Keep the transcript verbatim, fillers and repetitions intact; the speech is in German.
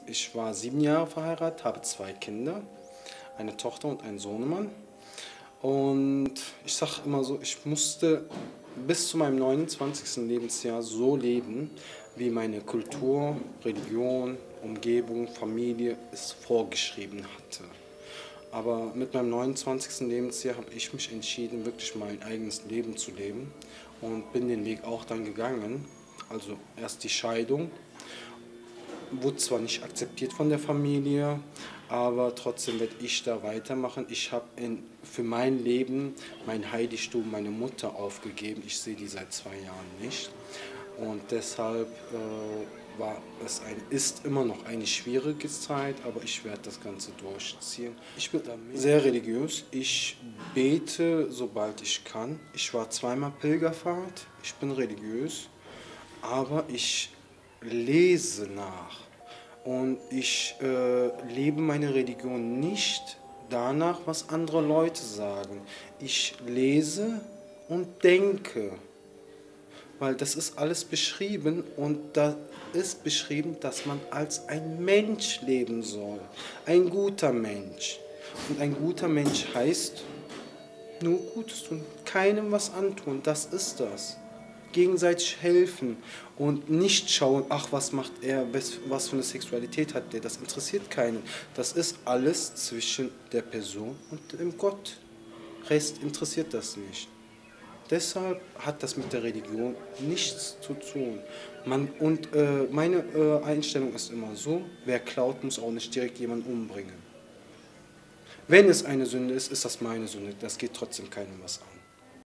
Ich war sieben Jahre verheiratet, habe zwei Kinder, eine Tochter und einen Sohnemann. Und ich sage immer so, ich musste bis zu meinem neunundzwanzigsten Lebensjahr so leben, wie meine Kultur, Religion, Umgebung, Familie es vorgeschrieben hatte. Aber mit meinem neunundzwanzigsten Lebensjahr habe ich mich entschieden, wirklich mein eigenes Leben zu leben und bin den Weg auch dann gegangen. Also erst die Scheidung, wurde zwar nicht akzeptiert von der Familie, aber trotzdem werde ich da weitermachen. Ich habe für mein Leben mein Heiligtum, meine Mutter aufgegeben. Ich sehe die seit zwei Jahren nicht. Und deshalb äh, war es ein, ist immer noch eine schwierige Zeit, aber ich werde das Ganze durchziehen. Ich bin sehr religiös. Ich bete, sobald ich kann. Ich war zweimal Pilgerfahrt. Ich bin religiös, aber ich lese nach und ich äh, lebe meine Religion nicht danach, was andere Leute sagen. Ich lese und denke, weil das ist alles beschrieben und da ist beschrieben, dass man als ein Mensch leben soll, ein guter Mensch. Und ein guter Mensch heißt nur Gutes tun, keinem was antun, das ist das. Gegenseitig helfen und nicht schauen, ach, was macht er, was für eine Sexualität hat der, das interessiert keinen. Das ist alles zwischen der Person und dem Gott. Rest interessiert das nicht. Deshalb hat das mit der Religion nichts zu tun. Man, und äh, meine äh, Einstellung ist immer so, wer klaut, muss auch nicht direkt jemanden umbringen. Wenn es eine Sünde ist, ist das meine Sünde, das geht trotzdem keinem was an.